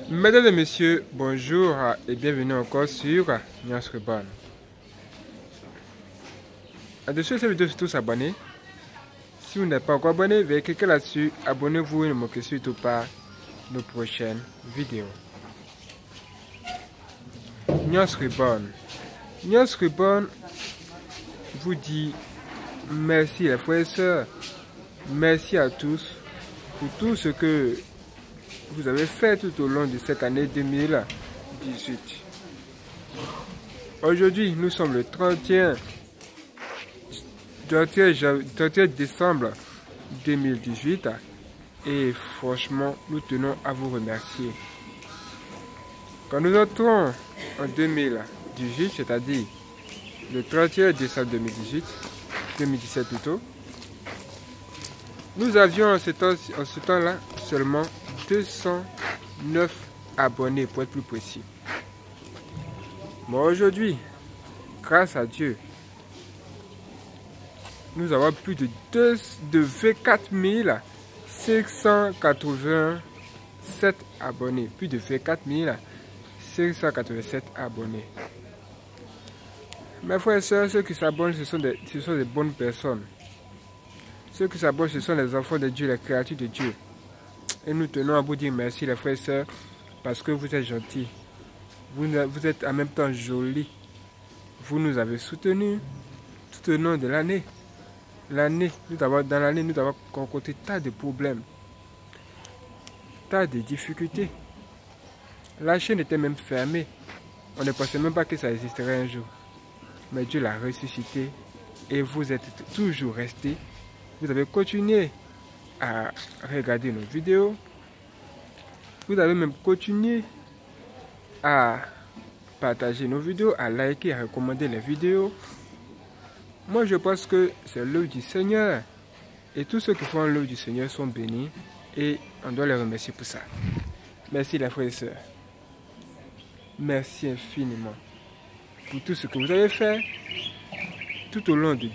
Mesdames et messieurs, bonjour et bienvenue encore sur Nias Reborn. Au-dessus de cette vidéo, surtout s'abonner. Si vous n'êtes pas encore abonné, veuillez cliquer là-dessus. Abonnez-vous et ne manquez surtout pas nos prochaines vidéos. Nias Reborn. Nias Reborn vous dit merci les frères et sœurs. Merci à tous pour tout ce que vous avez fait tout au long de cette année 2018. Aujourd'hui, nous sommes le 31 décembre 2018 et franchement, nous tenons à vous remercier. Quand nous entrons en 2018, c'est-à-dire le 31 décembre 2017 plutôt, nous avions en ce temps-là seulement 209 abonnés pour être plus précis. Mais aujourd'hui, grâce à Dieu, nous avons plus de 24 587 abonnés. Plus de 24 587 abonnés. Mes frères et sœurs, ceux qui s'abonnent, ce sont des bonnes personnes. Ceux qui s'abonnent, ce sont les enfants de Dieu, les créatures de Dieu. Et nous tenons à vous dire merci les frères et sœurs parce que vous êtes gentils. Vous êtes en même temps jolis. Vous nous avez soutenus tout au long de l'année. Dans l'année, nous avons rencontré tas de problèmes, tas de difficultés. La chaîne était même fermée. On ne pensait même pas que ça existerait un jour. Mais Dieu l'a ressuscité et vous êtes toujours restés. Vous avez continué à regarder nos vidéos. Vous avez même continué à partager nos vidéos, à liker, à recommander les vidéos. Moi, je pense que c'est l'œuvre du Seigneur. Et tous ceux qui font l'œuvre du Seigneur sont bénis. Et on doit les remercier pour ça. Merci les frères et sœurs. Merci infiniment pour tout ce que vous avez fait tout au long de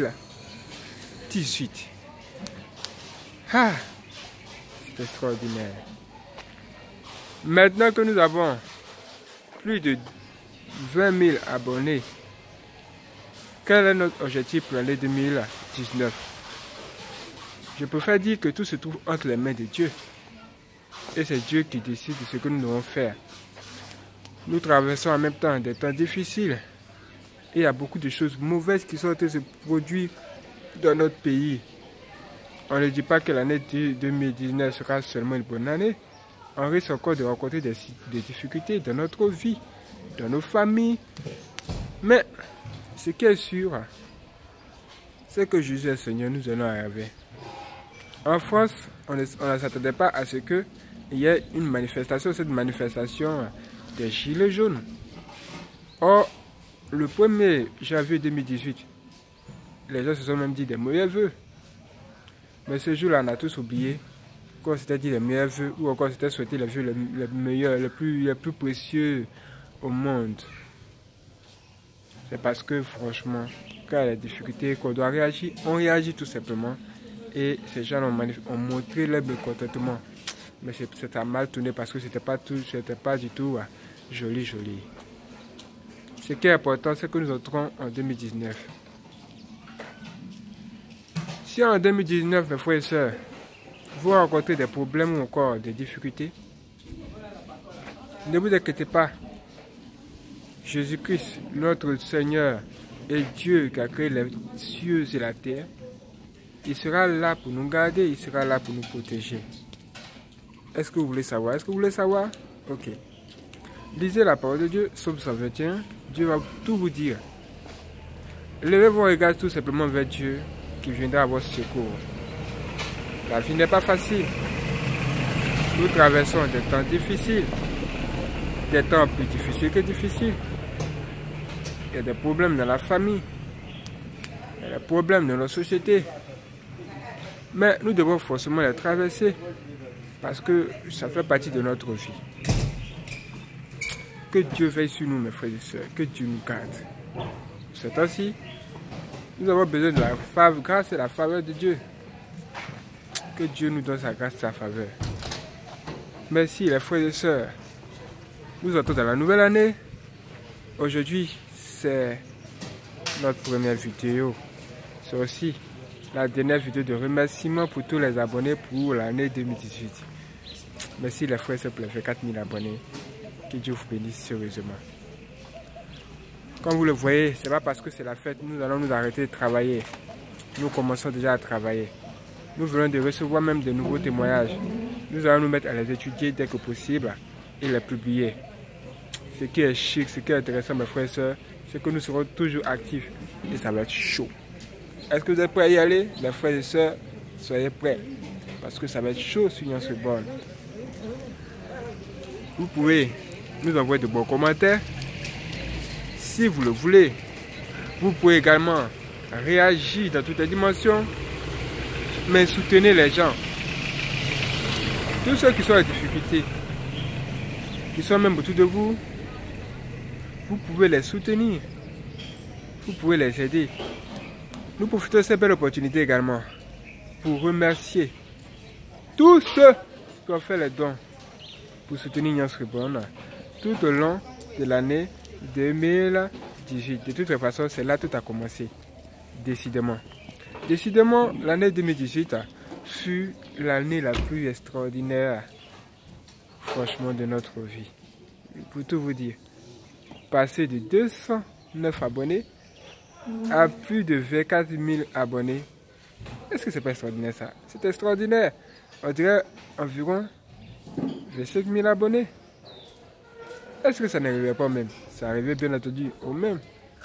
2018. Ah, c'est extraordinaire. Maintenant que nous avons plus de 20 000 abonnés, quel est notre objectif pour l'année 2019? Je préfère dire que tout se trouve entre les mains de Dieu. Et c'est Dieu qui décide de ce que nous devons faire. Nous traversons en même temps des temps difficiles. Et il y a beaucoup de choses mauvaises qui sont en train de se produire dans notre pays. On ne dit pas que l'année 2019 sera seulement une bonne année. On risque encore de rencontrer des difficultés dans notre vie, dans nos familles. Mais ce qui est sûr, c'est que Jésus est Seigneur, nous allons arriver. En France, on ne s'attendait pas à ce qu'il y ait une manifestation, cette manifestation des Gilets jaunes. Or, le 1er janvier 2018, les gens se sont même dit des mauvais vœux. Mais ce jour-là, on a tous oublié qu'on s'était dit les meilleurs vœux ou encore s'était souhaité les vœux les meilleurs, les plus précieux au monde. C'est parce que franchement, quand il y a des difficultés, qu'on doit réagir, on réagit tout simplement. Et ces gens ont montré leur mécontentement. Mais c'était mal tourné parce que c'était pas du tout joli. Ce qui est important, c'est que nous entrons en 2019. Si en 2019, mes frères et sœurs, vous rencontrez des problèmes ou encore des difficultés, ne vous inquiétez pas. Jésus-Christ, notre Seigneur et Dieu qui a créé les cieux et la terre, il sera là pour nous garder, il sera là pour nous protéger. Est-ce que vous voulez savoir? Ok. Lisez la parole de Dieu, Psaume 121, Dieu va tout vous dire. Levez vos regards tout simplement vers Dieu qui viendra à votre secours. La vie n'est pas facile. Nous traversons des temps difficiles, des temps plus difficiles que difficiles. Il y a des problèmes dans la famille, il y a des problèmes dans la société. Mais nous devons forcément les traverser parce que ça fait partie de notre vie. Que Dieu veille sur nous, mes frères et sœurs, que Dieu nous garde. C'est ainsi. Nous avons besoin de la grâce et la faveur de Dieu. Que Dieu nous donne sa grâce et sa faveur. Merci les frères et sœurs. Nous entrons dans la nouvelle année. Aujourd'hui, c'est notre première vidéo. C'est aussi la dernière vidéo de remerciement pour tous les abonnés pour l'année 2018. Merci les frères, ça fait 4000 abonnés. Que Dieu vous bénisse sérieusement. Comme vous le voyez, c'est pas parce que c'est la fête, nous allons nous arrêter de travailler. Nous commençons déjà à travailler. Nous venons de recevoir même de nouveaux témoignages. Nous allons nous mettre à les étudier dès que possible et les publier. Ce qui est chic, ce qui est intéressant, mes frères et sœurs, c'est que nous serons toujours actifs et ça va être chaud. Est-ce que vous êtes prêts à y aller? Mes frères et sœurs, soyez prêts parce que ça va être chaud sur Nuance Reborn. Vous pouvez nous envoyer de bons commentaires si vous le voulez. Vous pouvez également réagir dans toutes les dimensions, mais soutenez les gens. Tous ceux qui sont en difficulté, qui sont même autour de vous, vous pouvez les soutenir, vous pouvez les aider. Nous profitons de cette belle opportunité également pour remercier tous ceux qui ont fait les dons pour soutenir Nuance Reborn tout au long de l'année 2018. De toute façon, c'est là que tout a commencé. Décidément. Décidément, l'année 2018 fut l'année la plus extraordinaire, franchement, de notre vie. Pour tout vous dire, passer de 209 abonnés à plus de 24 000 abonnés. Est-ce que c'est pas extraordinaire ça? C'est extraordinaire. On dirait environ 25 000 abonnés. Est-ce que ça n'arrivait pas même? Ça arrivait bien entendu au même.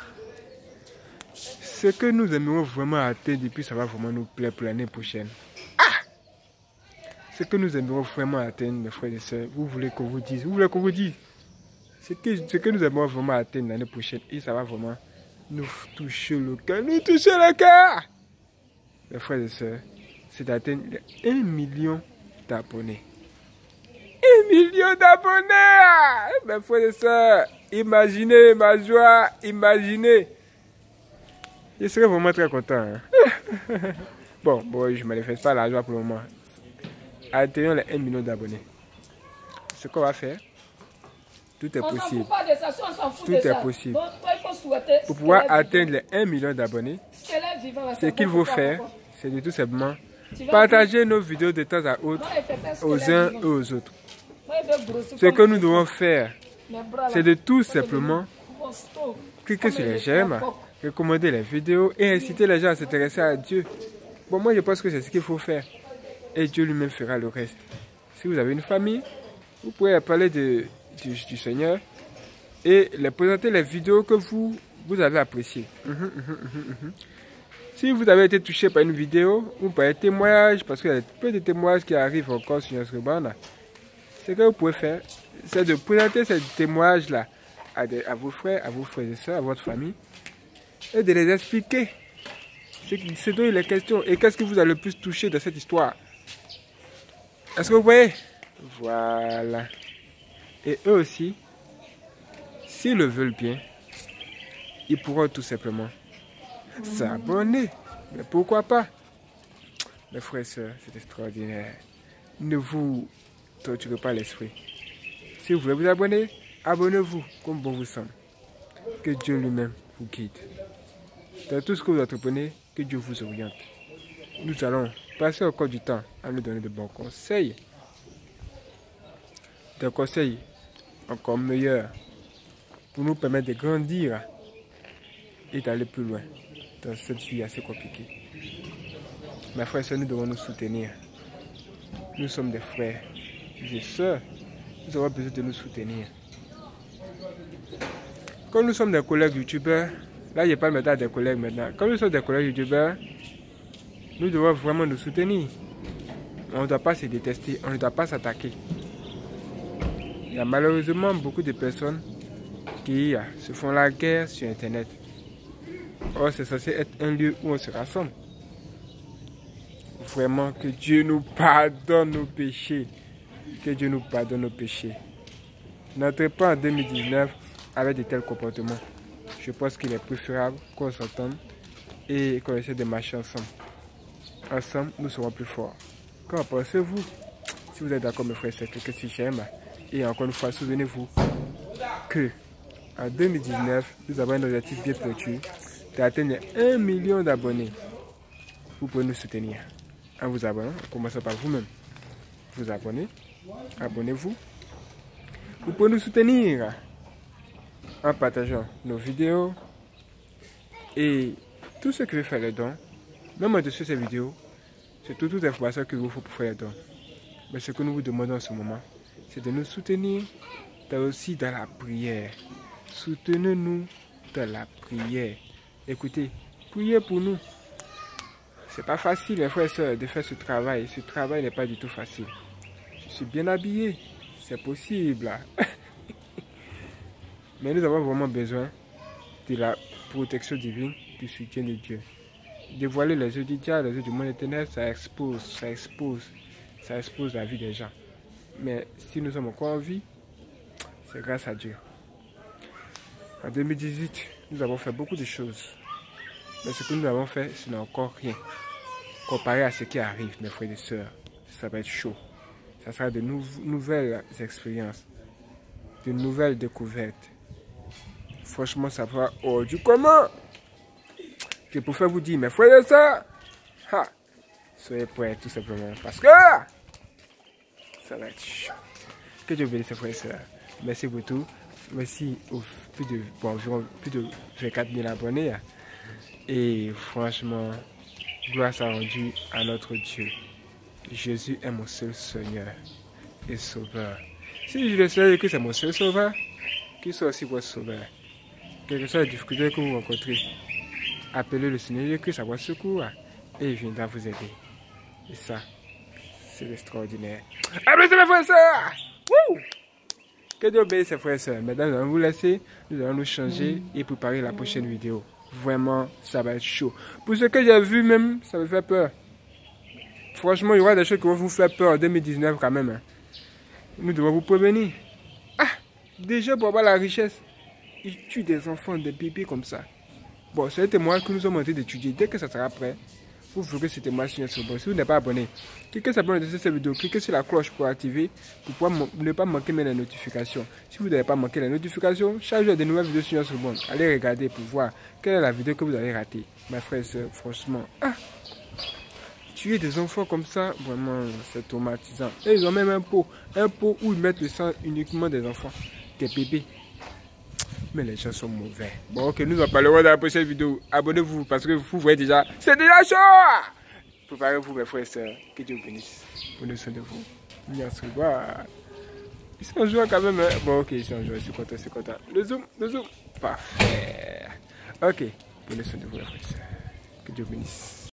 Ce que nous aimerions vraiment atteindre et puis ça va vraiment nous plaire pour l'année prochaine. Ce que nous aimerions vraiment atteindre, mes frères et sœurs, vous voulez qu'on vous dise? Vous voulez qu'on vous dise? Ce que nous aimerions vraiment atteindre l'année prochaine et ça va vraiment nous toucher le cœur. Nous toucher le cœur! Mes frères et sœurs, c'est d'atteindre 1 million d'abonnés. 1 million d'abonnés! Mes frères et sœurs, imaginez ma joie, imaginez. Je serais vraiment très content. Hein? Bon, je ne manifeste pas la joie pour le moment. Atteignons les 1 million d'abonnés. Ce qu'on va faire, tout est possible. Tout est possible. Pour pouvoir atteindre les 1 million d'abonnés, ce qu'il faut faire, c'est de tout simplement partager nos vidéos de temps à autre aux uns et aux autres. Ce que nous devons faire, c'est de tout simplement cliquer sur les j'aime, recommander les vidéos et inciter les gens à s'intéresser à Dieu. Bon, moi je pense que c'est ce qu'il faut faire. Et Dieu lui-même fera le reste. Si vous avez une famille, vous pouvez parler du Seigneur et les présenter les vidéos que vous avez appréciées. Si vous avez été touché par une vidéo ou par un témoignage, parce qu'il y a peu de témoignages qui arrivent encore sur Nuance Reborn, ce que vous pouvez faire, c'est de présenter ces témoignages-là à vos frères et sœurs, à votre famille, et de les expliquer ce dont il est question et qu'est-ce que vous avez le plus touché de cette histoire. Est-ce que vous voyez? Voilà. Et eux aussi, s'ils le veulent bien, ils pourront tout simplement s'abonner. Mais pourquoi pas? Mes frères et sœurs, c'est extraordinaire. Ne vous torturez pas l'esprit. Si vous voulez vous abonner, abonnez-vous comme bon vous semble. Que Dieu lui-même vous guide. Dans tout ce que vous entreprenez, que Dieu vous oriente. Nous allons passer encore du temps à nous donner de bons conseils. Des conseils encore meilleurs pour nous permettre de grandir et d'aller plus loin dans cette vie assez compliquée. Mes frères et sœurs, nous devons nous soutenir. Nous sommes des frères et sœurs. Nous avons besoin de nous soutenir. Quand nous sommes des collègues youtubeurs, là je parle maintenant des collègues maintenant. Quand nous sommes des collègues youtubeurs, nous devons vraiment nous soutenir. On ne doit pas se détester, on ne doit pas s'attaquer. Il y a malheureusement beaucoup de personnes qui se font la guerre sur Internet. Or, c'est censé être un lieu où on se rassemble. Vraiment, que Dieu nous pardonne nos péchés. Que Dieu nous pardonne nos péchés. N'entrez pas en 2019 avec de tels comportements. Je pense qu'il est préférable qu'on s'entende et qu'on essaie de marcher ensemble. Ensemble, nous serons plus forts. Qu'en pensez-vous? Si vous êtes d'accord, mes frères, c'est que si j'aime. Et encore une fois, souvenez-vous, que en 2019, nous avons un objectif bien précis d'atteindre 1 million d'abonnés. Vous pouvez nous soutenir en vous abonnant, en commençant par vous-même. Vous abonnez, abonnez-vous. Vous pouvez nous soutenir en partageant nos vidéos et tout ce qui veut faire les dons, même au-dessus de ces vidéos, c'est toute information qu'il vous faut pour faire les dons. Mais ce que nous vous demandons en ce moment, c'est de nous soutenir aussi dans la prière. Soutenez-nous dans la prière. Écoutez, priez pour nous. C'est pas facile, mes frères et sœurs, de faire ce travail. Ce travail n'est pas du tout facile. Je suis bien habillé. C'est possible. Mais nous avons vraiment besoin de la protection divine, du soutien de Dieu. Dévoiler les yeux du diable, les yeux du monde éternel, ça expose la vie des gens. Mais si nous sommes encore en vie, c'est grâce à Dieu. En 2018, nous avons fait beaucoup de choses. Mais ce que nous avons fait, ce n'est encore rien. Comparé à ce qui arrive, mes frères et sœurs, ça va être chaud. Ça sera de nouvelles expériences, de nouvelles découvertes. Franchement, ça va hors du commun. Je préfère vous dire, mes frères et sœurs, soyez prêts tout simplement. Parce que ça va être chaud. Que Dieu bénisse, mes frères et sœurs. Merci pour tout. Merci aux environ plus de 24 000 abonnés. Et franchement, gloire soit rendue à notre Dieu. Jésus est mon seul Seigneur et Sauveur. Si je le sais que c'est mon seul Sauveur, qu'il soit aussi votre Sauveur. Quelles que soient les difficultés que vous rencontrez, appelez le Seigneur Jésus-Christ à votre secours et il viendra vous aider. Et ça, c'est extraordinaire. Applaudissez mes frères et sœurs! Wouh! Que Dieu bénisse ses frères et sœurs. Maintenant, nous allons vous laisser, nous allons nous changer et préparer la prochaine vidéo. Vraiment, ça va être chaud. Pour ce que j'ai vu même, ça me fait peur. Franchement, il y aura des choses qui vont vous faire peur en 2019 quand même. Nous devons vous prévenir. Déjà pour avoir la richesse, ils tuent des enfants, des bébés comme ça. Bon, c'est un témoignage que nous sommes en train d'étudier. Dès que ça sera prêt, vous verrez ce témoignage sur notre blog. Si vous n'êtes pas abonné, cliquez sur abonner à cette vidéo, cliquez sur la cloche pour activer, pour ne pas manquer les notifications. Si vous n'avez pas manqué les notifications, chaque jour de nouvelles vidéos sur notre blog. Allez regarder pour voir quelle est la vidéo que vous avez ratée. Mes frères et sœurs, franchement, tuer des enfants comme ça, vraiment, c'est traumatisant. Et ils ont même un pot où ils mettent le sang uniquement des enfants, des bébés. Mais les gens sont mauvais. Bon, ok, nous en parlerons dans la prochaine vidéo. Abonnez-vous parce que vous voyez déjà, c'est déjà chaud. Préparez-vous, mes frères et sœurs. Que Dieu bénisse. Prenez soin de vous. Merci. Ils sont en joie quand même. Hein? Bon, ok, ils sont en joie. Je suis content, c'est content. Le zoom. Parfait. Ok. Prenez soin de vous, mes frères et sœurs. Que Dieu bénisse.